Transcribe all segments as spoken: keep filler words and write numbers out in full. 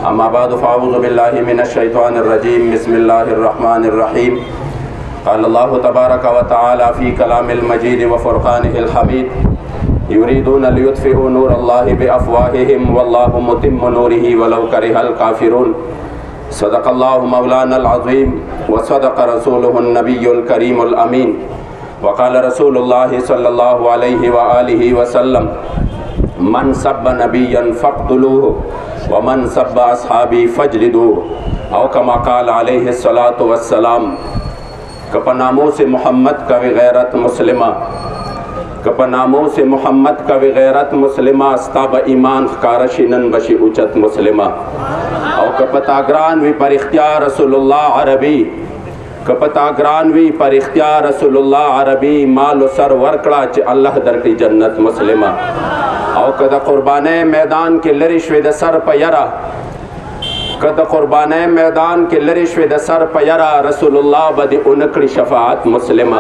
अम्मा बाद फ़अऊज़ु बिल्लाहि मिनश शैतानिर रजीम बिस्मिल्लाहिर रहमानिर रहीम क़ाल अल्लाहु तबारक व तआला फ़ी कलामिल मजीद व फ़ुरक़ानिहिल हमीद युरीदून लियुत्फ़िउ नूरल्लाहि बिअफ़वाहिहिम वल्लाहु मुतिम्मु नूरिही वलौ करिहल काफ़िरून। सदक़ल्लाहु मौलानल अज़ीम व सदक़ रसूलुहुन नबियुल करीमुल अमीन। व क़ाल रसूलुल्लाहि सल्लल्लाहु अलैहि व आलिहि वसल्लम मन सब्ब नबिय्यन फ़क़्तुलूहु व मन सब्ब अस्हाबी फ़ज्लिदूहु औ कमा क़ाल अलैहि सलातु वस्सलाम। कपनामों से मोहम्मद का गैरत मुस्लिमा कपनामों से मोहम्मद का गैरत मुस्लिमा अस्ताब ईमान कारशिनन बशी उचत मुस्लिमा और कपताग्रानवी पर इख्तियार रसूलुल्लाह अरबी कपताग्रानवी पर इख्तियार रसूलुल्लाह अरबी माल सर वर्कड़ा च अल्लाह दर की जन्नत मुस्लिमा और कद कुर्बाने मैदान के लरिश्वे द सर पयरा कद कुर्बाने मैदान के लरिश्वे द सर पयरा रसूलुल्लाह बदी उनकड़ी शफाअत मुस्लिमा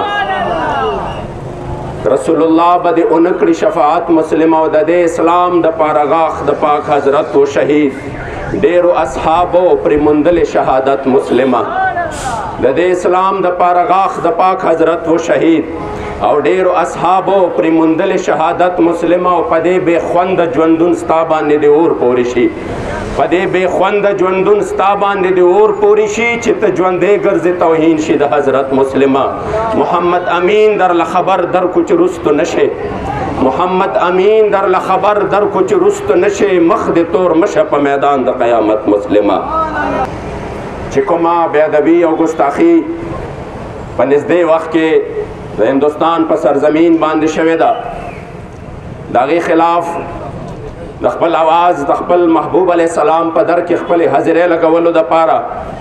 रसूलुल्लाह बदी उनकड़ी शफाअत मुस्लिमा ददे इस्लाम द पारगाख द पाक हजरत व शहीद डेरो असहाबो प्रिमुंदल शहादत मुस्लिमा ददे इस्लाम द पारगाख द पाक हजरत व शहीद और डेरो असहाबो प्रिमुंदल शहादत मुस्लिमा पदे बेख्वंद ज्वंदुन स्ताबान दे और पोरिशी पदे बेख्वंद ज्वंदुन स्ताबान दे और पोरिशी चित ज्वंदे गर्ज तौहीन शिद हजरत मुस्लिमा मोहम्मद अमीन दर लखबर दर कुछ रुस्त नशे मोहम्मद अमीन दर लखबर दर कुछ रुस्त नशे मखद तोर मशप मैदान द क़यामत मुस्लिमा चिकुमा बेअदबी और गुस्ताखी पनिज़दे वक्त के हिंदुस्तान पर सरजमीन बांध शवेदा दागे खिलाफ दखबल आवाज़ दखबल महबूब अलैहिस्सलाम पदर के खपल हजरे लगवल द पारा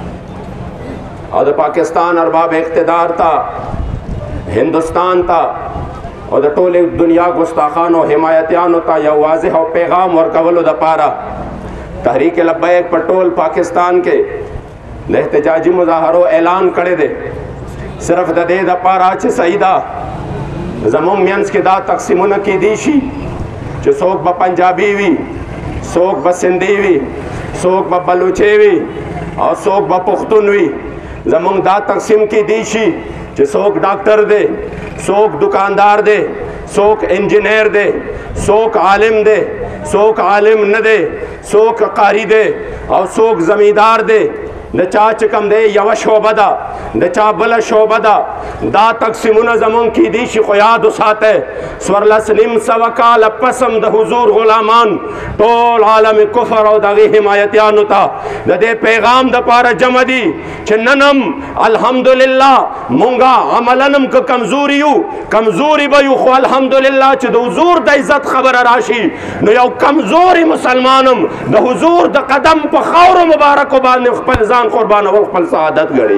और पाकिस्तान अरबाब इख्तिदार था हिंदुस्तान था और टोले दुनिया गुस्ताखान और हिमायतियान होता या वाज़ेह और पैगाम और कवल द पारा तहरीक लब्बैक पटोल पाकिस्तान के एहतजाजी मुजाहरो ऐलान करे दे सिर्फ ददे द पारा च सईदा जमुम मियंस के दा तकसीमुन की दीशी जो सोक ब पंजाबी वी सोक ब सिंधी वी सोक ब बलूचे वी और सोक ब पुख्तून वी जमुम दा तकसीम की दीशी जो सोक डॉक्टर दे सोक दुकानदार दे सोक इंजीनियर दे सोक आलिम दे सोक आलिम न दे सोक कारी दे और सोक जमींदार दे न चा चिकम दे यव शोबदा न चा बल शोबदा दा तकसीमुन जमुन की दीश खुयाद उसात स्वरलसलिम सवकाल पसम द हुजूर गुलामान तोल आलम कुफर और दगी हिमायतियान था दे पैगाम द पार जमदी ननम अल्हम्दुलिल्लाह मुंगा अमलनम क कमजोरियू कमजोरी बयू खो अल्हम्दुलिल्लाह च द हुजूर द इज्जत खबर राशि न यौ कमजोरी मुसलमानम द हुजूर द कदम प खौर मुबारक बान खपल जान कुर्बान और खपल सआदत गड़ी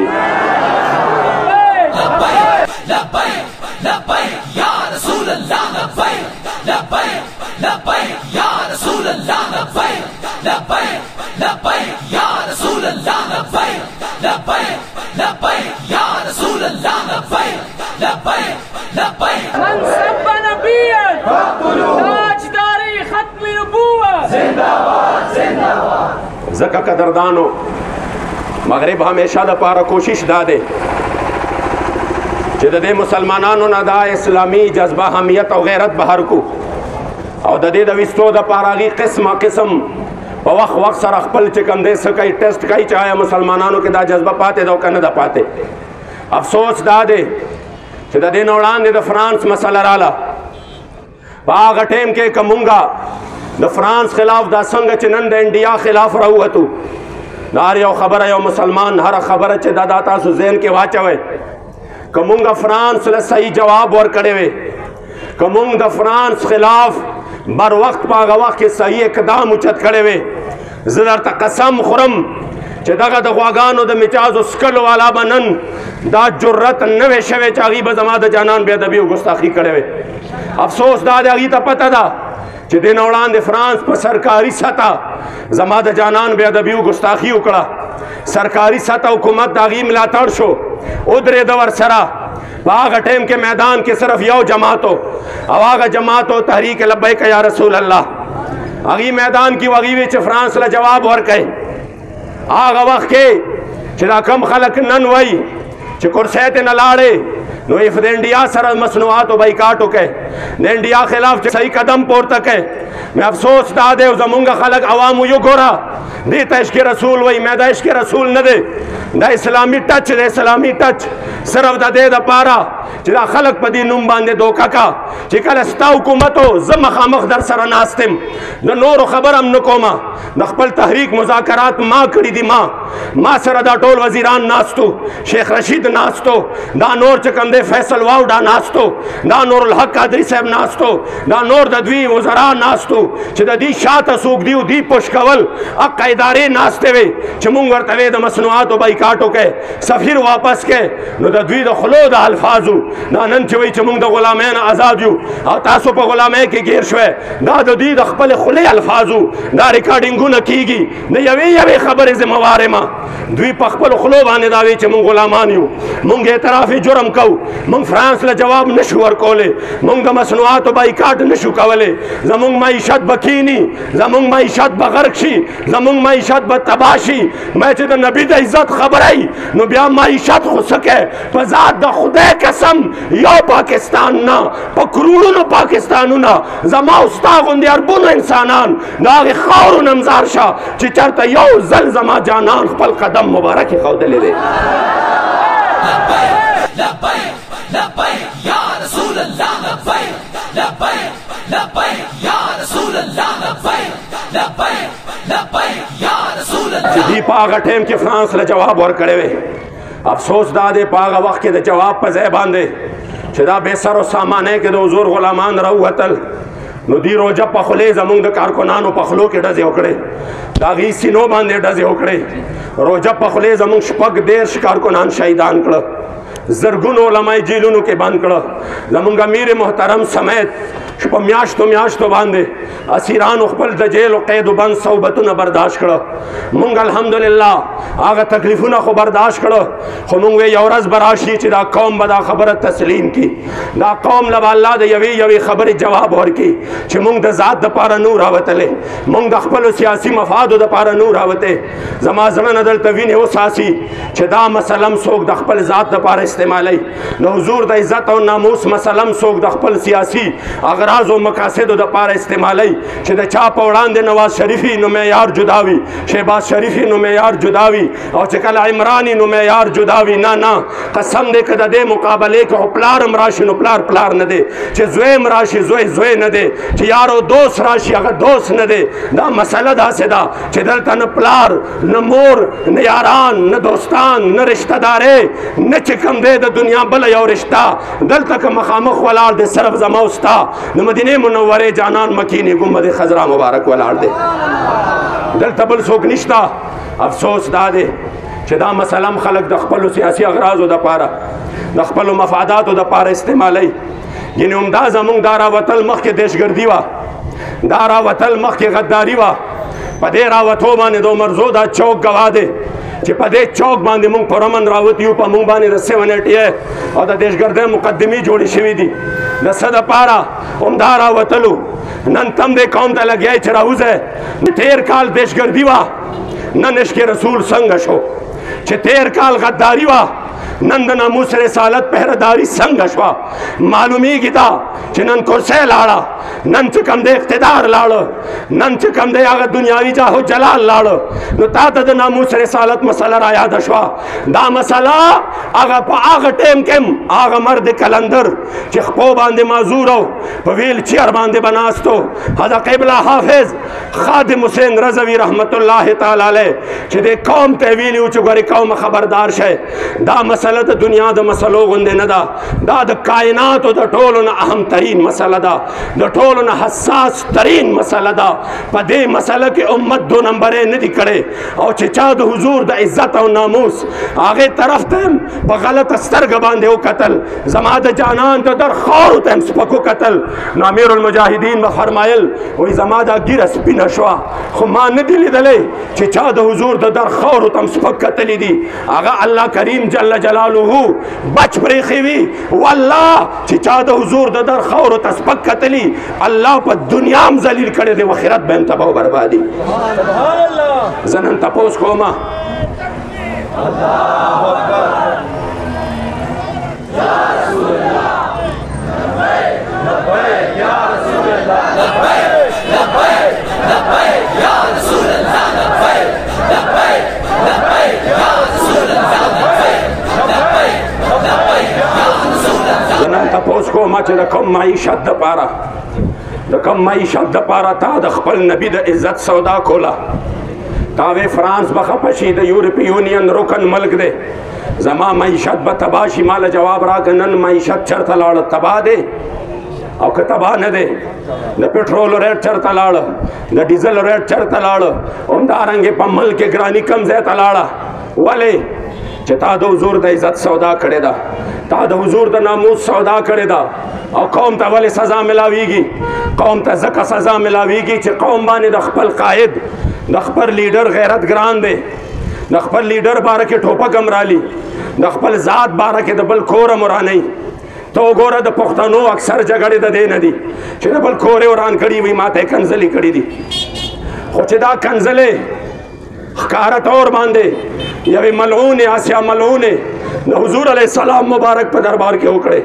लब्बैक लब्बैक लब्बैक या रसूल अल्लाह लब्बैक लब्बैक लब्बैक या रसूल अल्लाह लब्बैक लब्बैक लब्बैक या रसूल अल्लाह लब्बैक लब्बैक लब्बैक या रसूल अल्लाह लब्बैक लब्बैक लब्बैक मन सब्ब नबिय्यन फ़क़्तुलूहु ताजदारी खत्म नबुव्वत जिंदाबाद जिंदाबाद। ज़का कदरदानो मगरिब हमेशा द पारा कोशिश दा दे दे मुसलमानों न दा इस्लामी जज्बा हमियत और गैरत बहर को और दे दविस्तो द पारागी किस्म किस्म वक्त वक्त सर अखपल चिकन दे सकई टेस्ट कई चाहे मुसलमानों के दा जज्बा पाते दो कन दा पाते अफसोस दा दे दे नौड़ान दे द फ्रांस मसला राला बाग टेम के कमूंगा द फ्रांस खिलाफ दा संग चिनन द इंडिया खिलाफ रहू तू दार यो खबर यो मुसलमान हर खबर च दादा सुजैन के वाचवे कमुंगा फ्रांस ले सही जवाब और करे वे कमुंग द फ्रांस खिलाफ बर वक्त पागा वक्त के सही इकदाम उचत करे वे जदर त कसम खुरम च दगा द ख्वागानो द मिजाज उसकल वाला बनन दा जुर्रत नवे शवे चागी बजमा द जानन बेअदबी और गुस्ताखी करे वे अफसोस दा दगी त पता दा च दिन औलान दे फ्रांस पर सरकारी सतह जमा द जानन बेअदबी और गुस्ताखी उकड़ा सरकारी सतह हुकूमत दागी मिला तड़शो उधरे दवर सरा बाग टेम के मैदान के सिर्फ यो जमातो अवाग जमातो तहरीक लब्बैक या रसूल अल्लाह अगी मैदान की वगी विच फ्रांस ला जवाब और कहे आगा वक्त के چې دا کم خلک نن وای چې کرسی ته نه لاړې نو اف د انډیا سره مصنوعاتو بایکاټ وکړي د انډیا خلاف چې صحیح قدم پورته کړي مې افسوس دا دی زمونږ خلک عوامو یو ګوره دې ته عشق رسول وای مې دا عشق رسول نه دی دا اسلامي ټچ دی اسلامي ټچ صرف د دې دپاره چې دا خلک په دې نوم باندې دوکه کا چې کله ستا حکومت و زه مخامخ در سره ناست یم د نورو خبر هم نه کومه د خپل تحریک مذاکرات ما کړي دي ما ما سره دا ټول وزیران ناستو شیخ رشید ناستو دا نور چې کوم دی فیصل واوډا ناستو دا نور الحق قادری صاحب ناستو دا نور د دوی وزرا ناستو چې د دې شاته څوک دی دی پوش کول حق ادارې ناستې وي چې مونږ ورته وې د مصنوعاتو بایکاټ وکړي سفیر واپس کړي نو د دوی د خلو د الفاظو دا نن چې وایي چې مونږ د غلامۍ نه آزاد یو او تاسو په غلامۍ کې ګیر شوی دا د دوی د خپل خولې الفاظو دا ریکارډینګونه کیږي د یوې یوې خبرې ذمہوار یم دوی په خپل خلو باندې دا وایي چې مونږ غلامان یو مونږ اعتراف جرم کوو مونږ فرانس له جواب نشو ورکولی مونږ د مصنوعاتو بایکاټ نشو کولی زمونږ معیشت به کینی زمونږ معیشت به غرق شي زمونږ معیشت به تباه شي ما چې د نبي د عزت خبره نو بیا معیشت خو څه په ذات د خدای قسم یو پاکستان نه په کروڑونو پاکستانونه زما او ستا غوندې اربونو انسانان د هغې خاورو نه مزار شه چې چېرته یو ځل زما جانان خپل قدم مبارک یې ښودلی دی لبیک لبیک یا رسول اللہ لبیک لبیک لبیک یا رسول اللہ لبیک لبیک لبیک یا رسول اللہ چې دوی په هغه ټایم کې فرانس له جواب ورکړی وی افسوس دا دی په هغه وخت کې د جواب په ځای باندې چې دا بې سر و سامانۍ کې د حضور غلامان راووتل نو دی روجه په خولې زمونږ د کارکنانو په خلو کې ډزې وکړې د هغې سینو باندې ډزې وکړې روجه په خولې زمونږ شپږ دېرش کارکنان شهیدان کړه زرګونو علماء جیلونو کې بند کړه زمونږ امیر محترم سمیت په میاشتو میاشتو باندې اسیرانو خپل د جیل و قید و بند صحبتونه برداشت کړه مونږ الحمدلله هغه تکلیفونه خو برداشت کړه خو مونږ یو ورځ به راشي چې دا قوم به دا خبره تسلیم کړي دا قوم له به الله د یوې یوې خبرې جواب ورکړي چې مونږ د ذات دپاره نو راوتلی مونږ د خپلو سیاسي مفادو دپاره نو راوتی زما زړه نه دلته وینې وساسي چې دا مسله هم څوک د خپل ذات دپاره استعمالوي د حضور د عزت او ناموس مسله هم څوک د خپل سیاسي اغراض و مقاصدو دپاره استعمالوي چې د چا په وړاندې نواز شریفي نو معیار جدا وي شهباز شریفي نو معیار جدا وي او چې کله عمراني نو معیار جدا وي نه نه قسم دی که د دې مقابلې کې خو پلار هم راشي نو پلار پلار نه دی چې زوی هم راشي زوی زوی نه دی چې یار او دوست راشي هغه دوست نه دی دا مسله داسې ده چې دلته نه پلار نه مور نه یاران نه دوستان نه رشته دارې نه چې کوم دی د دنیا بله یو رشته دلته که مخامخ ولاړ دی صرف زما او ستا د مدینې منورې جانان مکینې ګنبد خضرا مبارک ولاړ دی دلته بل څوک نشته افسوس دا دی چې دا مسله هم خلک د خپلو سیاسي اغراضو دپاره د خپلو مفاداتو دپاره استعمالوي یعنې همدا زمونږ دا راوتل مخکې دهشتګردي وه دا راوتل مخکې غداري وه په دې راوتو باندې د عمرزو دا چوک ګواه دی چې په دې چوک باندې مونږ پرامن راوتي یو په مونږ باندې د سیون ایټي او د دهشتګردۍ مقدمې جوړې شوي دي د څه دپاره همدا راوتلو نن تم دې قوم ته لګیا چې راوځئ تېر کال دهشتګردي وه نن عشق رسول څنګه شو چې تېر کال غداري وه نن د ناموس رسالت پهرداري څنګه شوه معلومیږي دا چې نن کرسی لاړه نن چې کوم دی اقتدار لاړه نن چې کوم دی هغه دنیاوي جاه و جلال لاړه نو تا ته د ناموس رسالت مسله را یاده شوه دا مسله هغه په هغه ټایم کې هم هغه مرد کلندر چې خپو باندې معذور او په ویل چیر باندې به ناست و هذا قبله حافظ خادم حسین رضوي رحمت الله تعالی علیه چې دې قوم ته ویلي و چې ګورې قوم خبردار شئ دا مسله د دنیا د مسلو غوندې نه ده دا د کائناتو د ټولو نه اهم ترین مسله ده د ټولو نه حساس ترین مسله ده په دې مسله کې امت دو نمبرې نه دي کړې او چې چا د حضور د عزت او ناموس هغې طرف ته هم په غلطه سترګه باندې وکتل زما د جانان د در خاورو ته هم سپک وکتل نو امیر المجاهدین به فرمایل وایي زما دا ګیره سپینه شوه خو ما نه دي لیدلی چې چا د حضور د در خاورو ته هم سپک کتلی دي هغه الله کریم جل جلاله جلاله بچ پریخي وي والله چې چا د حضور د در خاورو ته سپک کتلي الله په دنیا هم ذلیل کړی دی آخرت به هم تباه و بربادي زه نن تپوس کومه الله اکبر یا رسول الله لبیک لبیک یا رسول الله لبیک لبیک لبیک یا رسول الله لبیک لبیک لبیک یا رسول الله لبیک لبیک لبیک یا رسول الله زه نن تپوس کومه چې د کوم معیشت دپاره د کوم معیشت دپاره تا د خپل نبي د عزت سودا کوله تا وی فرانس به خفه شي د یورپی یونین رکن ملک دی زما معیشت به تباه شي ماله جواب راکړه نن معیشت چېرته لاړه تباه دی او که تباه نه دی د پټرولو ریټ چېرته لاړه د ډیزل ریټ چېرته لاړه همدارنګې په ملک کې ګراني کم ځای ته لاړه ولې چې تا د حضور د عزت سودا کړې ده تا د حضور د ناموس سودا کړې ده او قوم ته ولې سزا ملاویږي قوم ته ځکه سزا ملاویږي چې قوم باندې د خپل قائد د خپل لیډر غیرت ګران دی د خپل لیډر باره کې ټوپک هم رالي د خپل ذات باره کې د بل کور هم ورانوي ته وګوره د پښتنو اکثر جګړې د دې نه دي چې د بل کور یې وران کړي وي ما ته یې کنځلې کړي دي خو چې دا کنځلې ښکاره طور باندې یوې ملعونې آسیا ملعونې د حضور علیه السلام مبارک په دربار کې وکړې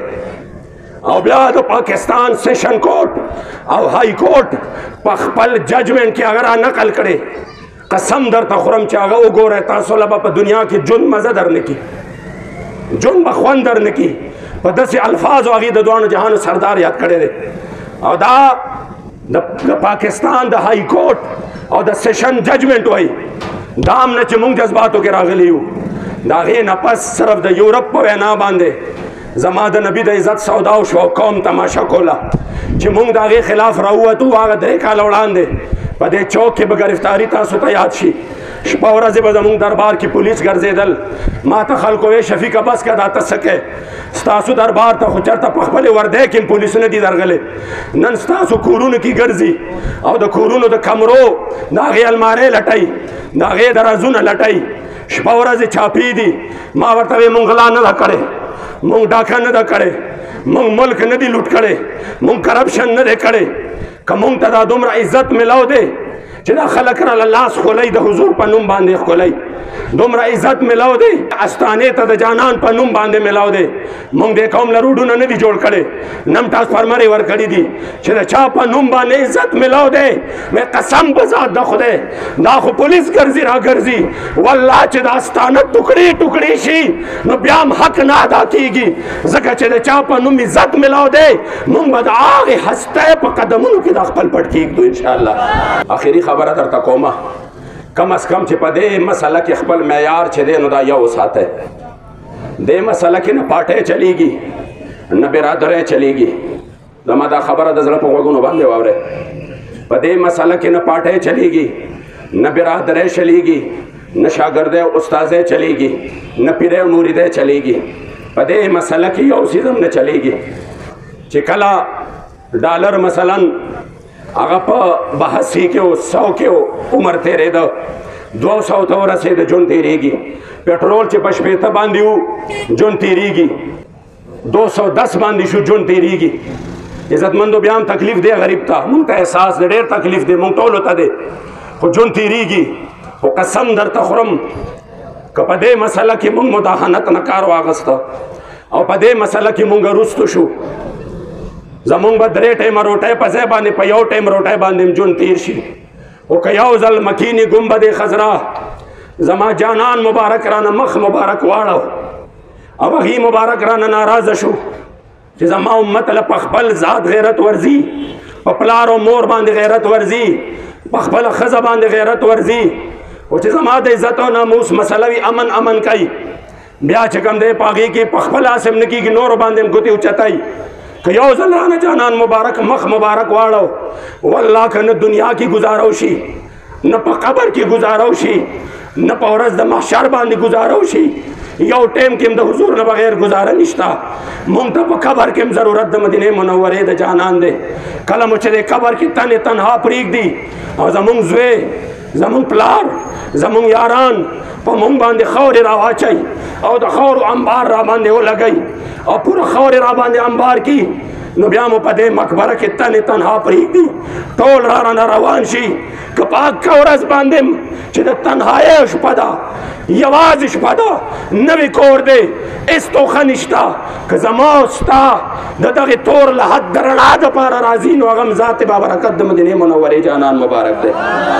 او بیا د پاکستان سیشن کورټ او های کورټ په خپل ججمنټ کې هغه را نقل کړې قسم درته خورم چې هغه وګورئ تاسو له به په دنیا کې ژوند مزه در نه کي ژوند به خوند در نه کي په داسې الفاظو هغې د دواړو جهانو سردار یاد کړی دی او دا د پاکستان د های کورټ او د سیشن ججمنټ وایي دا هم نه چې موږ جذباتو کې راغلي یو د هغې نه پس صرف د یورپ په وینا باندې زما د نبی د عزت سودا وشوه او قوم تماشه کوله چې موږ د هغې خلاف راووتو هغه درې کاله وړاندې په دې چوک کې به ګرفتاري تاسو ته یاد شي شپه ورځې به زموږ دربار کې پولیس ګرځېدل ما ته خلکو وی شفیقه بس که دا ته څه کوې ستاسو دربار ته خو چېرته په خپلې وردی کې هم پولیسونه دي درغلي نن ستاسو کورونو کې ګرځي او د کورونو د کمرو د هغې المارۍ لټئ د هغې د رازونه لټئ شپه ورځې چاپي دي ما ورته وی مونږ غلا نه ده کړې مونږ ډاکه نه ده کړې مونږ ملک نه دی لوټ کړی مونږ کرپشن نه دی کړی که مونږ ته دا دومره عزت ملاو دی چې دا خلک راله لاس خولئ د حضور په نوم باندې ښکلئ دومره عزت ملاو دی استانې ته د جانان په نوم باندې ملاو دی مونږ دې قوم له روډونه نه دي جوړ کړی نم ټرانسفارمرې ورکړي دي چې د چا په نوم باندې عزت ملاو دی وی قسم په ذات د خدای دا خو پولیس ګرځي را ګرځي والله چې دا استانه ټوکړې ټوکړې شي نو بیا هم حق نه ادا کېږي ځکه چې د چا په نوم عزت ملاو دی مونږ به د هغې هستۍ په قدمونو کې دا خپل پټ کېږدو انشاءالله آخري خبره درته کومه کم از کم چې په دې مسله کې خپل معیار چې دی نو دا یو وساتئ دې مسله کې نه پاټۍ چلیږي نه برادرۍ چلیږي زما دا خبره د زړه په غوږونو باندې واورئ په دې مسله کې نه پاټۍ چلیږي نه برادرۍ چلیږي نه شاګردۍ او استاذۍ چلیږي نه پیرۍ او مریدۍ چلیږي په دې مسله کې یو څیز هم نه چلیږي چې کله ډالر مثلا هغه په بهسي کې او سو کې عمر تېرېده دوه سو ته ورسېده ژوند تېرېږي پټرول چې په شپېته باندې و ژوند تېرېږي دو سو دس باندې شو ژوند تېرېږي عزتمندو بیا هم تکلیف دی غریب ته مونږ ته احساس دی ډېر تکلیف دی مونږ ټولو ته دی خو ژوند تېرېږي خو قسم درته خورم که په دې مسله کې مونږ مداهنت نه کار واغسته او په دې مسله کې مونږ وروستو شو زمونږ به درې ټیمه روټۍ په ځای باندې په یو ټیم روټۍ باندې هم ژوند تېر شي خو که یو ځل مکینې ګنبد خضرا زما جانان مبارک رانه مخ مبارک واړو او هغې مبارک رانه ناراضه شو چې زما امت له په خپل ذات غیرت ورځي په پلار او مور باندې غیرت ورځي په خپله ښځه باندې غیرت ورځي خو چې زما د عزت او ناموس مسله وي امن امن کوي بیا چې کوم دی په هغې کې په خپل حاصل نه کېږي نورو باندې هم ګوتې اوچتئ که یو ځل رانه جانان مبارک مخ مبارک واړو والله که نه دنیا کې ګزارو شي نه په قبر کې گزارو شي نه په ورځ د محشر باندې گزارو شي یو ټیم کې د حضور نه بغیر گزاره نشتا مونږ ته په قبر کې ضرورت د مدینه منورې د جانان دی کله مو چې د قبر کې تنې تنها پرېږدي او زمونږ زوی زمون پلار زمون یاران په مونږ باندې خاورې راواچوي او د خاورو انبار را باندې ولګوي او پوره خاورې را باندې انبار کی، نو بیا مو په دې مقبره کې تنې تنها پرېږدي، ټول را رانه روان شي. که په هغه ورځ باندې چې د تنهایۍ شپه ده، یوازې شپه ده، نوی کور دی، هېڅ توښه نشته، که زما او ستا د دغې تور لحد د رڼا دپاره راځي، نو هغه هم ذات بابرکت د مدینې منورې جانان مبارک دی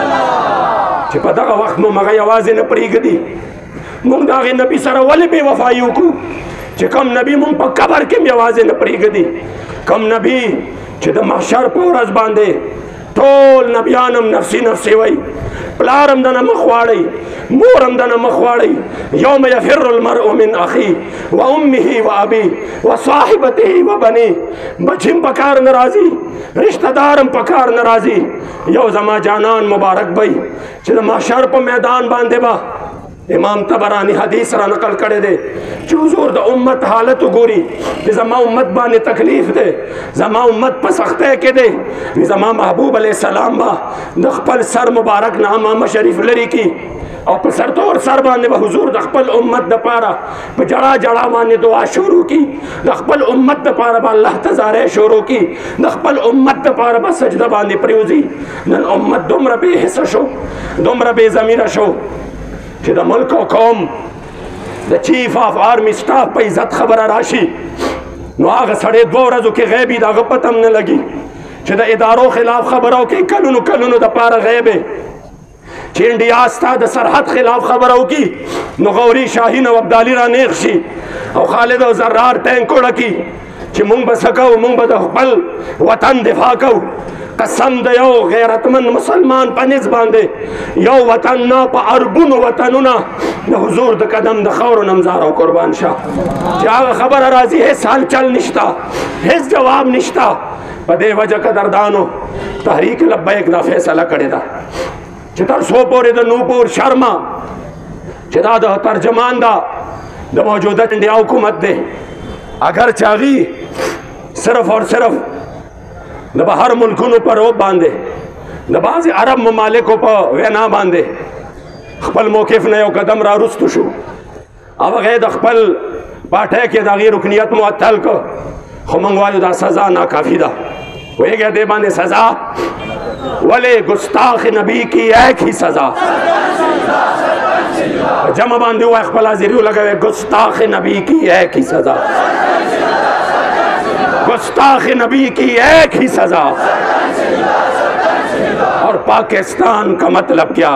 چې په دغه وخت مو هغه یوازې نه پرېږدي. موږ د هغې نبي سره ولې بې وفایي وکړو چې کوم نبي موږ په قبر کې هم یوازې نه پرېږدي، کوم نبي چې د محشر په ورځ باندې ټول نبیان هم نفسي نفسي وایي، پلار هم دنه مخ واړئ، مور هم دنه مخ واړئ. یوم یفر المرء من اخی و امه و ابی و صاحبته و بنی، بچی هم په کار نه راځي، رشته دار هم په کار نه راځي. یو زما جانان مبارک بی چې د محشر په میدان باندې به امام طبرانی حدیث را نقل کړی دی چې حضور د امت حالت وګوري چې زما امت باندې تکلیف دی، زما امت په سختۍ کې دی. زما محبوب علیه السلام به د خپل سر مبارک نه امامه شریف لرې کي او په سرتور سر باندې به حضور د خپل امت دپاره په جړا جړا باندې دعا شروع کي، د خپل امت دپاره به الله ته زاری شروع کي، د خپل امت دپاره به سجده باندې پرېوځي. نن امت دومره بې حسه شو، دومره بې ضمیره شو چې د ملک او قوم د چیف آف آرمی سټاف په عزت خبره راشي، نو هغه سړی دوه ورځو کې غیبي د هغه پته هم نه لګي چې د ادارو خلاف خبره وکړي، کلونو کلونو دپاره غیب چې انډیا ستا د سرحد خلاف خبره وکړي، نو غوري شاهین او ابدالي را نیغ شي او خالد او زرار ټینک وړکي چې مونږ به څه کوو، مونږ به د خپل وطن دفاع کوو. قسم د یو غیرتمند مسلمان په نس باندې یو وطن نه په اربونو وطنونه د حضور د قدم د خاورو نمزار او قربان شه چې هغه خبره راځي، هېڅ حل چل نشته، هېڅ جواب نشته. په دې وجه قدردانو تحریک لبیک دا فیصله کړې ده چې تر څو پورې د نوپور شرما چې دا د ترجمان ده د موجوده انډیا حکومت دی، اگر چاغي صرف اور صرف د بهر ملکونو په روب باندې د بعضې عرب ممالکو په وینا باندې خپل موقف نه یو قدم را رستو شو او هغه د خپل پارټۍ کې د هغې رکنیت معطل کړ، خو موږ وایو دا سزا ناکافي ده. پوهېږئ دې باندې سزا ولې؟ ګستاخ نبی کی ایک ہی سزا، جمع باندې ووایه خپل حاضري ولګوئ، ګستاخ نبی کی ایک ہی سزا، گستاخ نبی کی ایک ہی سزا. اور پاکستان کا مطلب کیا؟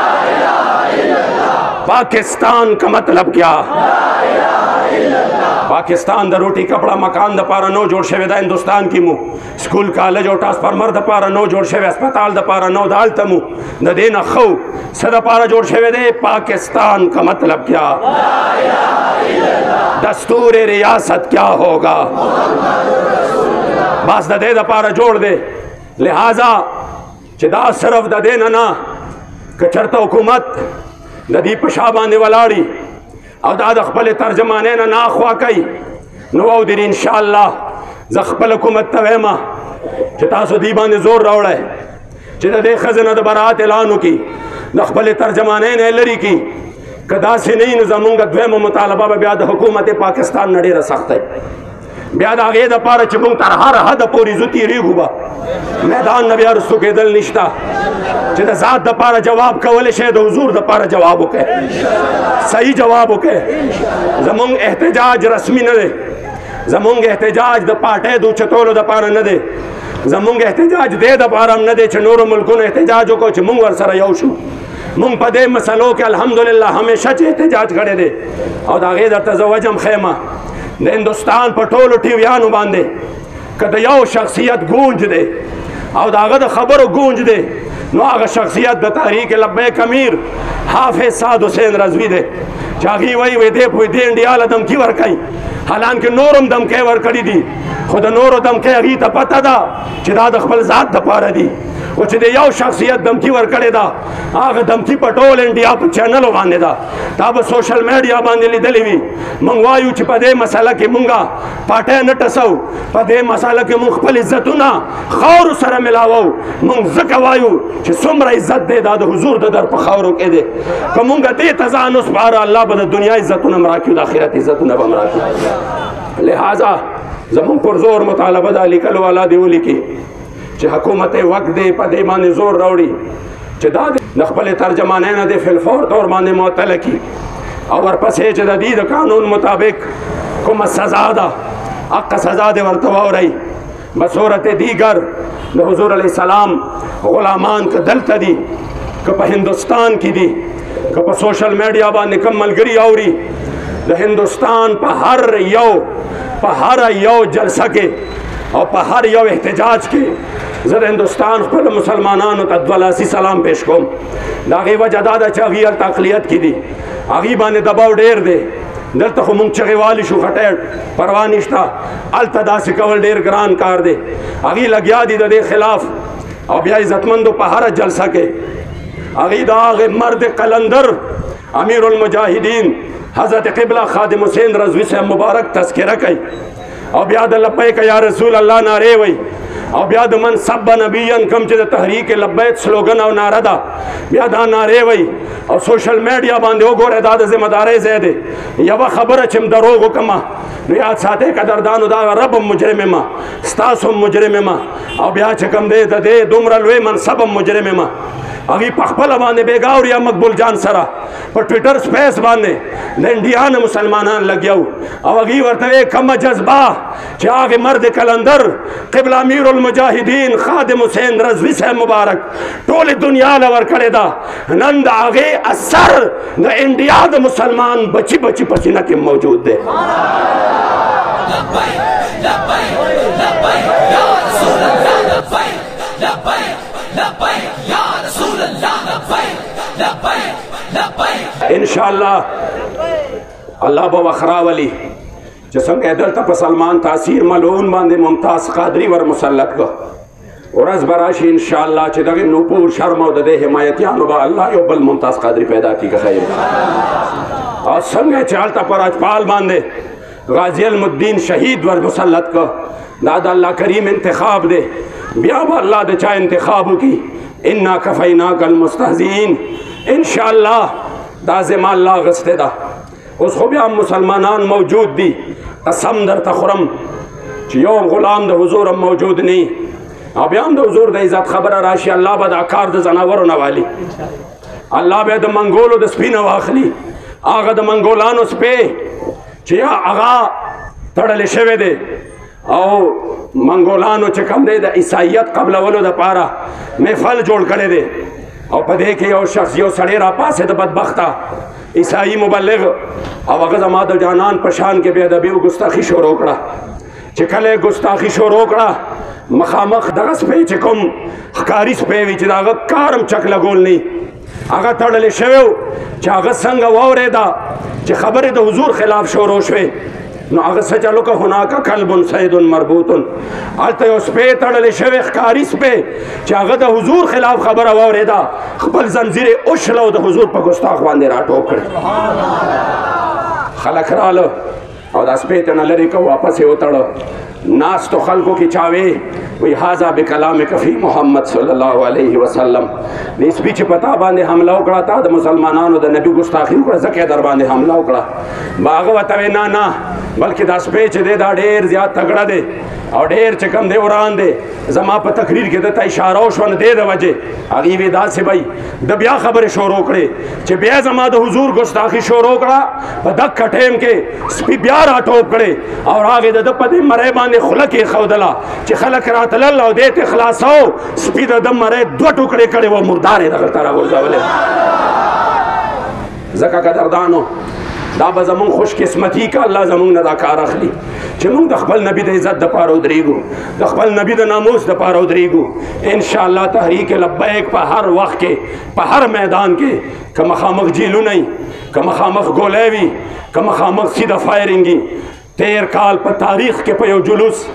پاکستان کا مطلب کیا؟ پاکستان د روټي کپڑا مکان د پاره نو جوړ شوی دا هندوستان کې مو سکول کالج او ټرانسفارمر د پاره نو جوړ شوی، اسپتال د پاره نو دالته مو د دې نه خو څه د پاره جوړ شوی دی؟ پاکستان کا مطلب کیا؟ دستور ریاست کیا ہوگا؟ بس د دې د پاره جوړ دی. لہذا چې دا صرف د دې نه نه که چېرته حکومت د دې په شا باندې ولاړي او دا د خپل ترجمانۍ نه ناخوا کوي، نو واودري انشاءالله زه خپل حکومت ته وایم چې تاسو دې باندې زور راوړئ چې د دې ښځې نه د براعت اعلان وکړي، د خپلې ترجمانۍ نه یې لرې کړي. که داسې نه وي نو زمونږ دویمه مطالبه به بیا د حکومت پاکستان نه ډېره سخته بیا د هغې دپاره چې مونږ تر هر حده پورې زو تېرېږو به میدان نه بیا رستو کېدل نشته چې د ذات دپاره جواب کولی شئ، د حضور دپاره جواب وکړئ، صحیح جواب وکړئ. زمونږ احتجاج رسمي نه دی، زمونږ احتجاج د پارټۍ د اوچتولو دپاره نه دی، زمونږ احتجاج دې دپاره هم نه دی چې نورو ملکونو احتجاج وکړو چې مونږ ورسره یو شو. مونږ په دې مسلو کې الحمدلله همیشه چې احتجاج کړی دی او د هغې درته زه وجه هم ښیم د هندوستان په ټولو ټیویانو باندې که د یو شخصیت گونج دی او د هغه د خبرو گونج دی، نو هغه شخصیت د تحریک لبیک امیر حافظ سعد حسین رضوي دی چې هغې وایي وایي دی په دې انډیا له دمکي ورکوي، حالانکه نور هم دمکۍ ورکړي دي، خو د نورو دمکۍ هغې ته پته ده چې دا د خپل ذات دپاره دي. او چې د یو شخصیت دمکی ورکړې ده هغه دمکی په ټول انډیا په چینلو باندې ده. تا به سوشل میډیا باندې لیدلې وي. موږ وایو چې په دې مسله کې مونږه پاټی نه ټسو، په دې مسله کې مونږ خپل عزتونه خاورو سره ملاوو. مونږ ځکه وایو چې څومره عزت دی دا د حضور د در په خاورو کې دی. که مونږ دې ته ځان وسپاره الله به د دنیا عزتونه هم راکړي، د آخرت عزتونه به هم راکړي. لہذا زمونږ پر زور مطالبه دا لیکلو والا دې ولیکي چې حکومت وقت دی په دې باندې زور راوړي چې دا د خپلې ترجمانۍ نه د فلفور طور باندې معطله کړي او ورپسې چې د دې د قانون مطابق کومه سزا ده حق سزا دې ورته واورئ. بصورت دیگر د حضور علیه السلام غلامان که دلته دي که په هندوستان کې دي که په سوشل میډیا باندې کم ملګري اوري، د هندوستان په هر یو په هر یو جلسه کې او په هر یو احتجاج کې زه د هندوستان خپل مسلمانانو ته دوه لاسي سلام پیش کوم. د هغې وجه دا ده چې هغوی هلته اقلیت کې دي، هغوی باندې دباو ډېر دی. دلته خو مونږ چغې والي شو خټې پروا نشته، هلته داسې کول ډېر ګران کار دی. هغوی لګیا دي د دې خلاف او بیا عزتمندو په هره جلسه کې هغوی د هغې مرد قلندر امیر المجاهدین حضرت قبله خادم حسین رضوي صاحب مبارک تذکره کوي او بیا د لبیک یا رسول الله نارې وایي او بیا د من سب نبیان کم چې د تحریک لبیک سلوګن او ناره ده بیا دا نارې وایي او سوشل میډیا باندې وګورئ دا د ذمهدارۍ ځای دی. یوه خبره چې م دروغ وکړمه نو یاد ساتئ قدردانو دا رب هم مجرم یم ستاسو هم مجرم یم او بیا چې کوم دی د دې دومره لوی منصب هم مجرم یم. هغوی په خپله باندې بېګا یا مقبول جان سره په ټویټر سپیس باندې د انډیا نه مسلمانان لګیا وو او هغوی ورته وایي کومه جذبه چې هغې مرد کلندر قبله امیر المجاهدین خادم حسین رضوي صاحب مبارک ټولې دنیا له ورکړې ده، نن د هغې اثر د انډیا د مسلمان بچي بچي په سینه کې موجود دی. انشاءالله الله به وخراولي چې څنګه دلته په سلمان تاثیر ملعون باندې ممتاز قادری ور مسلط کړ. ورځ به راشي انشاءالله چې دغه نوپور شرم او د دې حمایتیانو به الله یو بل ممتاز قادری پیدا کړي که خیر. او څنګه چې هلته په راجپال باندې غازی المدین شهید ور مسلط کړ، دا د الله کریم انتخاب دی. بیا به الله د چا انتخاب وکړي. انا کفیناک المستهزئین انشاءالله دا زما الله غسته ده. اوس خو بیا مسلمانان موجود دي، قسم درته خورم چې یو غلام د حضور هم موجود نه او بیا هم د حضور د عزت خبره راشي الله به دا کار د ځناورو نه والي، الله به د منګولو د سپي نه واخلي. هغه د منګولانو سپی چې هغه تړلی شوی دی او منګولانو چې کوم دی د عیسایت قبلولو دپاره محفل جوړ کړی دی او په دې کې یو شخص یو سړی راپاسې د بدبخته عیسائی مبلغ او هغه زما د جانان په شان کې بې ادبي او ګستاخي شروع کړه. چې کله یې ګستاخي شروع کړه مخامخ دغه سپی چې کوم ښکاري سپی وي چې د هغه کار هم چک لګول نه هغه تړلی شوی و چې هغه څنګه واورېده چې خبرې د حضور خلاف شروع شوې نو هغه څه چلو که هناکه کلب سید مربوط هلته یو سپی تړلی شوی ښکاري سپی چې هغه د حضور خلاف خبره واورېده خپل زنځیر یې وشله او د حضور په ګستاخ باندې راټوپ کړی. خلک راله او دا سپی ته نه لرې که واپس یې وتړه. ناستو خلکو کې چاوې وی هذا بکلامک فی محمد صلی الله علیه وسلم. دې سپي چې په تا باندې حمله وکړه تا د مسلمانانو د نبي ګستاخي وکړه ځکه یې در باندې حمله وکړه. هغه ورته وی نه نه بلکې دا سپی چې دی دا ډېر زیات تګړه دی او ډېر چې کوم دی وران دی. زما په تقریر کې درته اشاره وشوه نو دې د وجې هغې وی داسې به د بیا خبرې شروع کړې چې بیا زما د حضور ګستاخي شروع کړه. په دغه ټایم کې سپي بیا راټوپ کړې او هغې د ده په دې مرۍ باندې خوله کېښودله چې خلک راتلل او دې ته خلاصو. سپي د ده مرۍ دوه ټوکړې کړې وه مردار یې دغلته راغورځولې. ځکه قدردانو دا به زمونږ خوش قسمتي که الله زمونږ نه دا کار اخلي چې مونږ د خپل نبي د عزت دپاره ودرېږو د خپل نبي د ناموس دپاره ودرېږو. انشاءالله تحریک لبیک په هر وخت کې په هر میدان کې که مخامخ جیلونه وي که مخامخ ګولی وي که مخامخ سیده فایرنګ وي. تیر کال په تاریخ کې په یو جلوس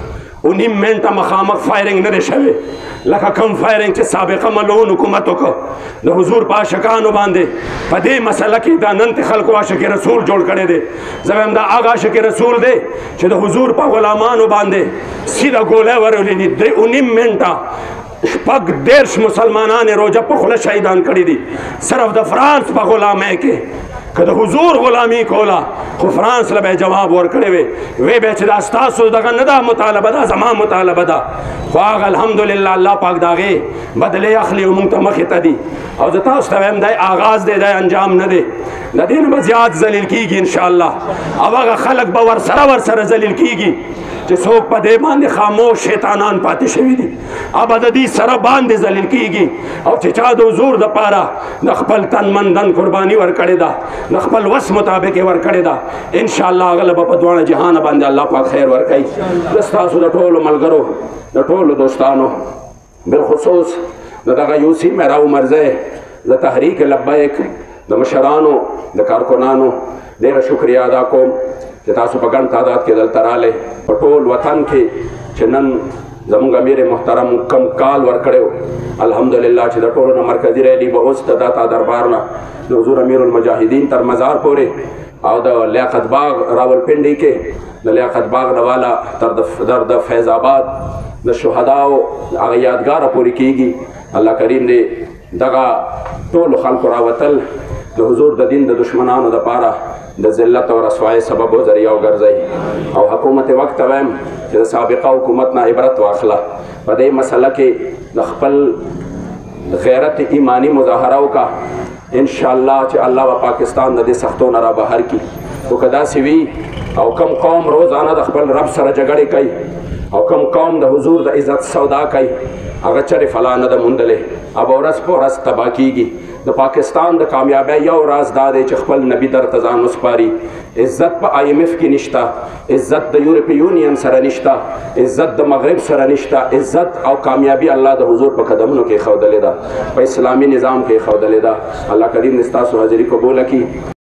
نیم منټه مخامخ فایرنګ نه دی شوی لکه کم فایرنګ چې سابقه ملعون حکومت وکړه د حضور په عاشقانو باندې په دې مسله کې دا نن ته خلکو عاشق رسول جوړ کړی دی زه وایم دا هغه عاشق رسول دی چې د حضور په غلامانو باندې سیده ګوله ورولې دي درې نیم منټه شپږ دېرش مسلمانان روژه په خوله شهیدان کړي دي صرف د فرانس په غلامۍ کې که د حضور غلامی کولا خو فرانس له به جواب ورکړی وی وی به چې دا ستاسو دغه نه ده مطالبه ده زما مطالبه ده خو هغه الحمدلله الله پاک د هغې بدلې اخلي او موږ ته مخې ته دي او زه تاسو ته وایم دی آغاز دی دی انجام نه دی د دې نه به زیات ذلیل کېږي انشاءالله او هغه خلک به ورسره ورسره ذلیل کېږي چې څوک په دې باندې خاموش شیطانان پاتې شوي دي ابه د دې سره باندې ذلیل کېږي او چې چا د حضور دپاره د خپل تن من دن قرباني ورکړې ده د خپل وس مطابق یې ورکړې ده انشاءالله هغه له به په دواړه جهانه باندې الله پاک خیر ورکوي زه ستاسو د ټولو ملګرو د ټولو دوستانو بالخصوص د دغه یوسي میرا عمرزی د تحریک لبیک د مشرانو د کارکنانو ډېره شکریه ادا کوم چې تاسو په ګڼ تعداد کې دلته رالی په ټول وطن کې چې نن زموږ امیر محترم کم کال ورکړی الحمدلله چې د ټولو نه مرکزي ریلي به اوس د داتا دربار نه د حضور امیر المجاهدین تر مزار پورې او د لیاقت باغ راولپنډي کې د لیاقت باغ نه والا تر د فیض آباد د شهداو هغه یادګاره پورې کېږي الله کریم دې دغه ټولو خلکو راوتل د حضور د دین د دشمنانو دپاره د ذلت او رسوایی سبب و ذریعه وګرځئ او حکومت وقت ته وایم چې د سابقه حکومت نه عبرت واخله په دې مسله کې د خپل غیرت ایمانی مظاهره وکړه انشاءالله چې الله به پاکستان د دې سختو نه را بهر کړي خو که داسې وي او کم قوم روزانه د خپل رب سره جګړې کوي او کم قوم د حضور د عزت سودا کوي هغه چرې فلا نه ده موندلی او به ورځ په ورځ تباه کېږي د پاکستان د کامیابی یو راز دا دی چې خپل نبی در ته ځان وسپاري عزت په آی ایم ایف کې نشته عزت د یورپی یونین سره نشته عزت د مغرب سره نشته عزت او کامیابی الله د حضور په قدمونو کې ښودلې ده په اسلامي نظام کې ښودلې ده الله کریم دې ستاسو حاضري قبوله کړي